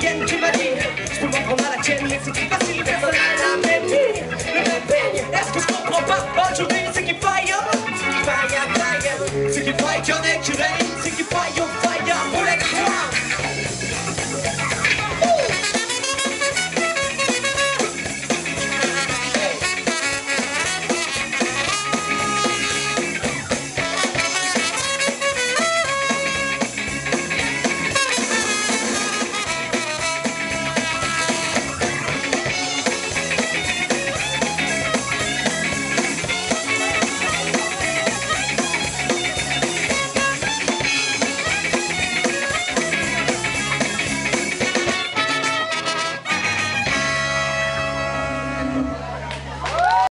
moyenne, tu m'as dit. Je peux m'en prendre à la tienne, mais c'est plus facile, personne n'a la même vie. Le même peigne, est-ce que je comprends pas? Aujourd'hui, c'est qu'il faille, c'est qu'il faille, c'est qu'il faille qu'il y en ait qui règnent, c'est qu'il faille au